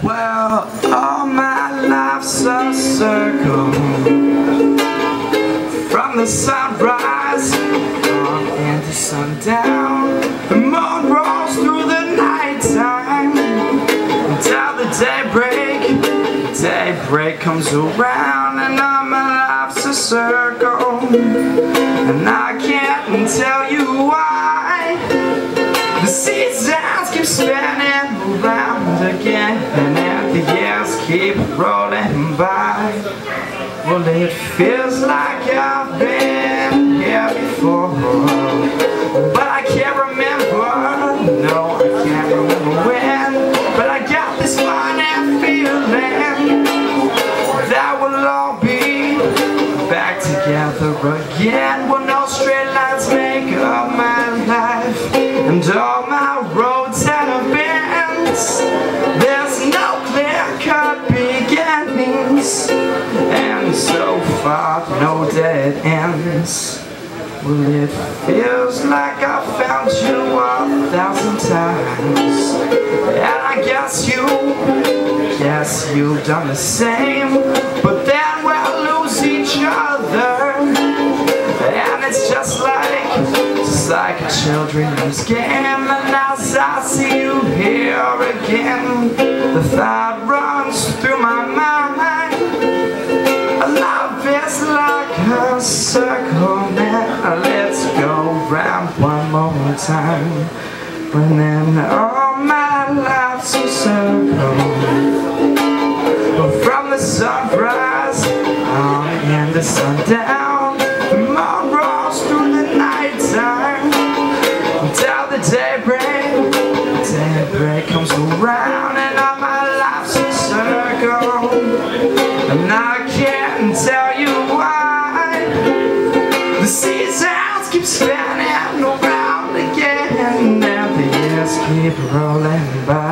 Well, all my life's a circle, from the sunrise and the sundown. The moon rolls through the nighttime until the daybreak. Daybreak comes around and all my life's a circle, and I can't tell you why. The seasons keep spinning around again, and the years keep rolling by. Well, it feels like I've been here before, but I can't remember, no, I can't remember when. But I got this funny feeling that we'll all be back together again. Well, no straight lines make up my life, and all my roads and bends. There's no clear-cut beginnings, and so far no dead ends. Well, it feels like I found you 1,000 times, and I guess you've done the same. But then we'll lose each other, and it's just like a children's game. And as I see you here again, the thought runs through my mind. Love is like a circle, now let's go round one more time. But then all my life's a circle, from the sunrise and the sundown. The moon rolls through the nighttime until the daybreak. Daybreak comes around and all my life's a circle, and I can't tell you why. The seasons keep spinning around again, and the years keep rolling by.